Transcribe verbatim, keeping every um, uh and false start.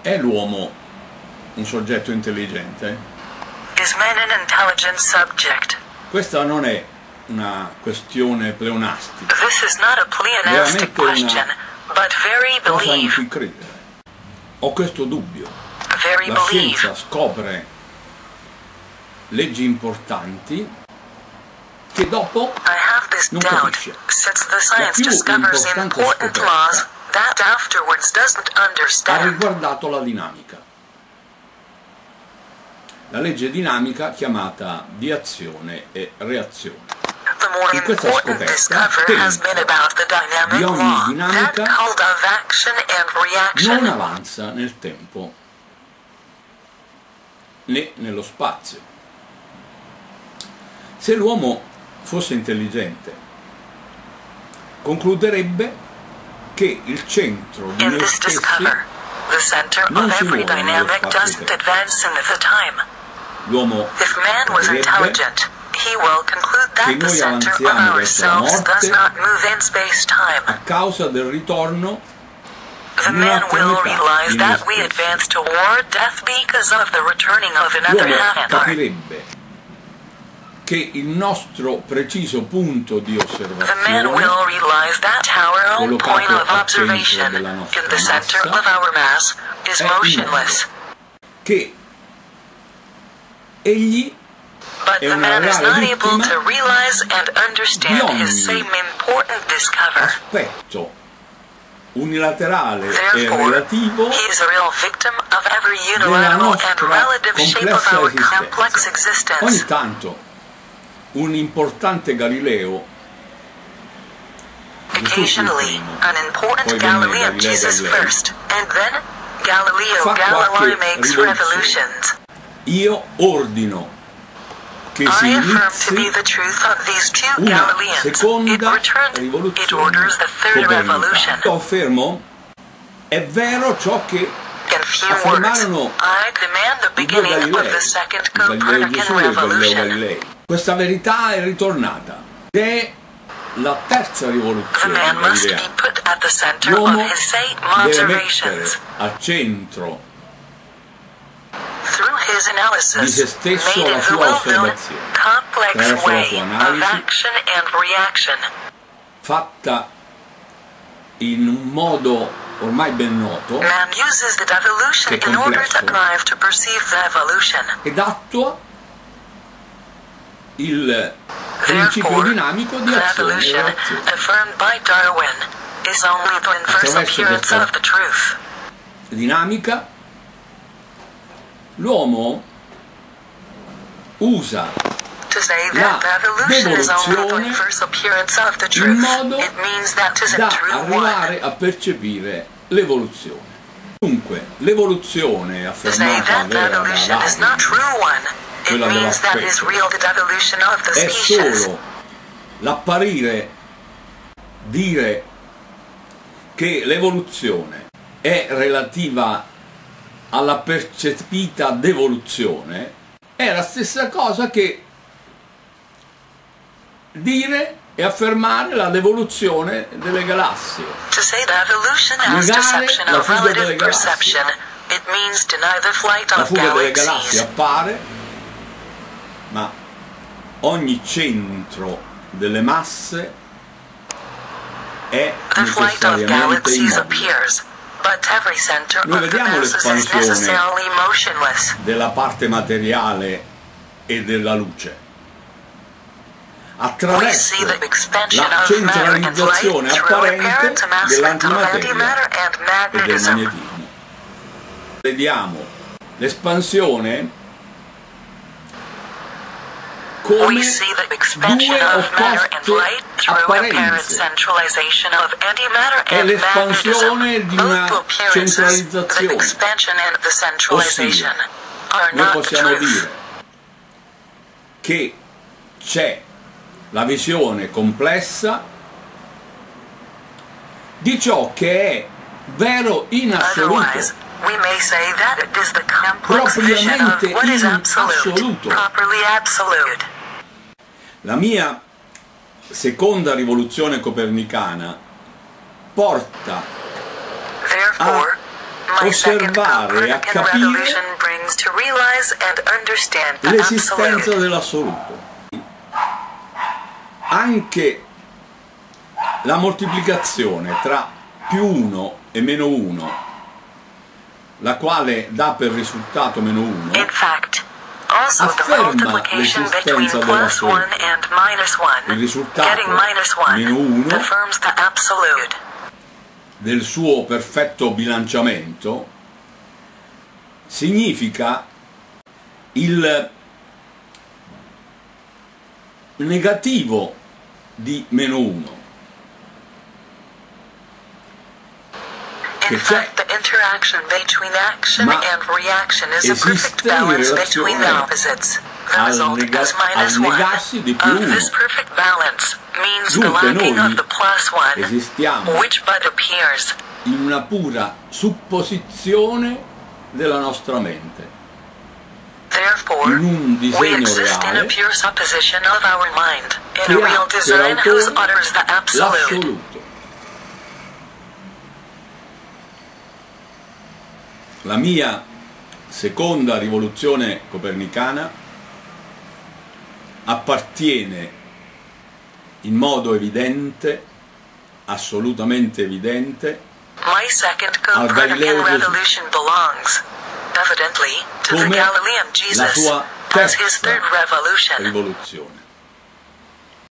È l'uomo un soggetto intelligente? Is man an intelligent subject? Questa non è una questione pleonastica, This is not a pleonastic veramente una question, but very cosa in believe. cui credere. Ho questo dubbio. Very La believe. scienza scopre leggi importanti che dopo I have this non doubt, capisce. since the science più discovers importante important scoperta laws that afterwards doesn't ha understand. riguardato la dinamica. La legge dinamica chiamata di azione e reazione. The more In questa important scoperta discovery has been tempo about the dynamic di ogni law, that dinamica called of action and non reaction. avanza nel tempo né nello spazio. Se l'uomo fosse intelligente, concluderebbe che il centro di In noi this stessi discover, the center non of si every muove nello dynamic doesn't spazio-tempo. advance in the time. L'uomo If man was crederebbe intelligent, he will conclude che that the noi center of avanziamo verso la ourselves does morte not move in space-time. a causa del ritorno The di man un'altra will metà realize di noi that we stessi. advance toward death because of the returning of another L'uomo half. capirebbe che il nostro preciso punto di The man osservazione, will realize that our own point collocato of al centro observation della in nostra the center massa, of our mass is è motionless. immobile, che egli But è the una man is reale not able vittima to realize and di understand ogni his same important discover. aspetto unilaterale e Therefore, relativo he is a real victim of every della unilateral and nostra relative shape of complessa our complex esistenza. Ogni existence. tanto un importante Galileo, Gesù fu il Occasionally, primo, an important poi venne Galilean Galileo Jesus Galilei, first, and then Galileo fa Galilei qualche makes rivoluzione. revolutions. Io ordino che si I affirm to be inizi the truth of these two una Galileans. It seconda returned, it rivoluzione orders the third revolution. copernicana. Io affermo, è vero ciò che In few words, affermarono I demand the i due beginning of Galilei, the second il Galileo Copernican Gesù e il Galileo revolution. Galilei. Questa verità è ritornata ed è la terza The rivoluzione man must be galileana. put at the center of L'uomo his same deve mettere observations. al centro Through his di analysis, se stesso made la in the sua well-known, osservazione, complex attraverso la way sua of analisi, action and reaction. fatta in un modo ormai ben noto, Man uses the devolution che è in order to complesso, arrive to perceive the evolution. ed attua il principio Therefore, dinamico di the azione e evolution reazione. affirmed by Darwin is only the inverse Attraverso appearance questa of the truth. dinamica l'uomo usa To say la that the evolution is only the devoluzione inverse appearance of the in truth, modo it means that is a da true one. arrivare a percepire l'evoluzione. Dunque, l'evoluzione To say affermata that the vera da evolution is not Darwin true one, it quella means that is dell'aspetto, real the devolution of the è species. solo l'apparire, dire che l'evoluzione è relativa alla percepita devoluzione, è la stessa cosa che dire e affermare la devoluzione delle galassie. To say that evolution has Negare deception la of fuga relative delle galassie. perception, it means deny the flight La of fuga delle galassie galaxies. appare, ma ogni centro delle masse è The flight of necessariamente galaxies immobile. appears, but every center Noi of the vediamo masses is l'espansione necessarily motionless. della parte materiale e della luce We attraverso see the expansion la of matter and centralizzazione light through apparente apparent amassment of dell'antimateria antimatter and e del magnetism. magnetismo. Vediamo l'espansione come We see the expansion due of matter and opposte light through apparent apparenze. centralization of antimatter È and l'espansione di magnetism. una Both appearances, the centralizzazione. expansion and the centralization, are Noi not the possiamo truth. dire che c'è la visione complessa di ciò che è vero in assoluto, Otherwise, we may say that it is the complex vision of propriamente what is in absolute, assoluto. properly absolute. La mia seconda rivoluzione copernicana porta Therefore, osservare e a capire l'esistenza dell'assoluto. Anche la moltiplicazione tra più uno e meno uno, la quale dà per risultato meno uno, afferma l'esistenza dell'assoluto. Il risultato meno uno del suo perfetto bilanciamento significa il negativo di meno uno, che c'è, ma esiste in relazione al, nega al negarsi di più uno. Dunque noi esistiamo in una pura supposizione della nostra mente, in un disegno reale che ha per autore l'assoluto. La mia seconda rivoluzione copernicana appartiene in modo evidente, assolutamente evidente, al Galileo Gesù, come la sua terza rivoluzione.